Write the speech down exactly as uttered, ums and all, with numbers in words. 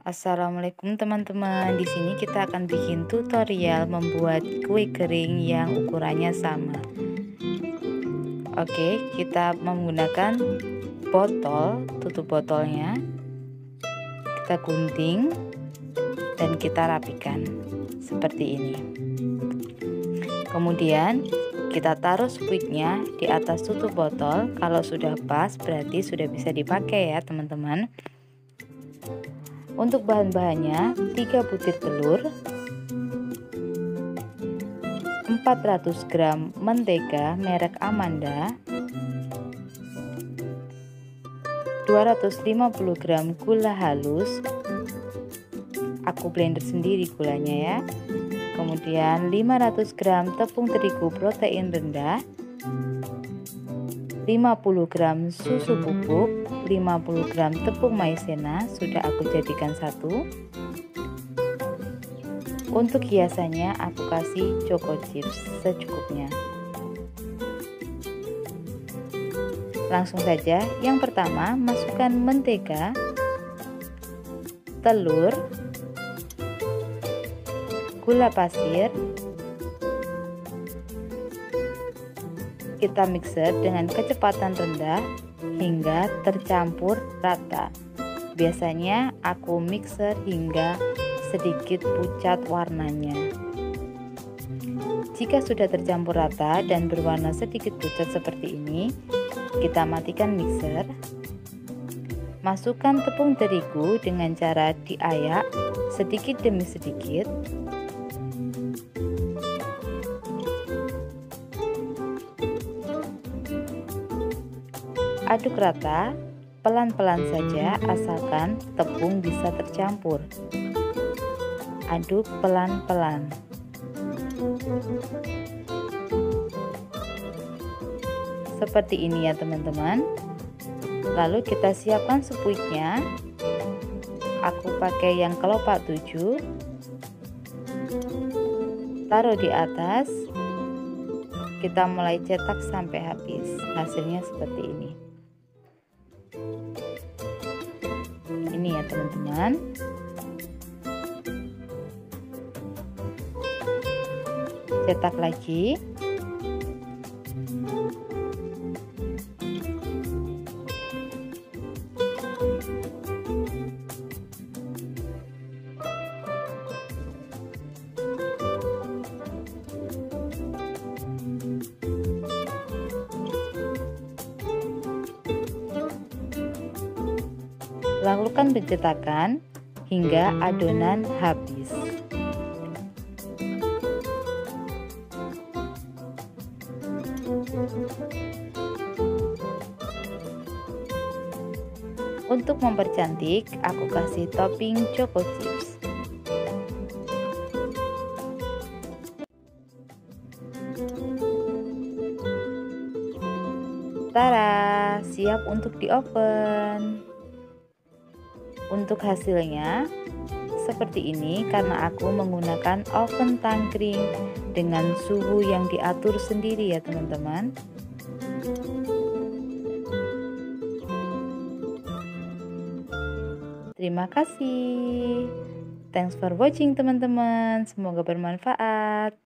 Assalamualaikum teman-teman. Di sini kita akan bikin tutorial membuat kue kering yang ukurannya sama. Oke, kita menggunakan botol, tutup botolnya. Kita gunting dan kita rapikan seperti ini. Kemudian kita taruh spuitnya di atas tutup botol. Kalau sudah pas berarti sudah bisa dipakai ya teman-teman. Untuk bahan-bahannya, tiga butir telur, empat ratus gram mentega merek Amanda, dua ratus lima puluh gram gula halus, aku blender sendiri gulanya ya. Kemudian lima ratus gram tepung terigu protein rendah, lima puluh gram susu bubuk, lima puluh gram tepung maizena sudah aku jadikan satu. Untuk hiasannya aku kasih choco chips secukupnya. Langsung saja, yang pertama masukkan mentega, telur, gula pasir. Kita mixer dengan kecepatan rendah hingga tercampur rata. Biasanya aku mixer hingga sedikit pucat warnanya. Jika sudah tercampur rata dan berwarna sedikit pucat seperti ini, kita matikan mixer. Masukkan tepung terigu dengan cara diayak sedikit demi sedikit. Aduk rata, pelan-pelan saja asalkan tepung bisa tercampur. Aduk pelan-pelan. Seperti ini ya teman-teman. Lalu kita siapkan spuitnya. Aku pakai yang kelopak tujuh. Taruh di atas. Kita mulai cetak sampai habis. Hasilnya seperti ini. Ini ya teman-teman. Cetak lagi. Lakukan pencetakan hingga adonan habis. Untuk mempercantik, aku kasih topping choco chips. Tara, siap untuk di oven. Untuk hasilnya seperti ini karena aku menggunakan oven tangkring dengan suhu yang diatur sendiri ya teman-teman. Terima kasih. Thanks for watching teman-teman. Semoga bermanfaat.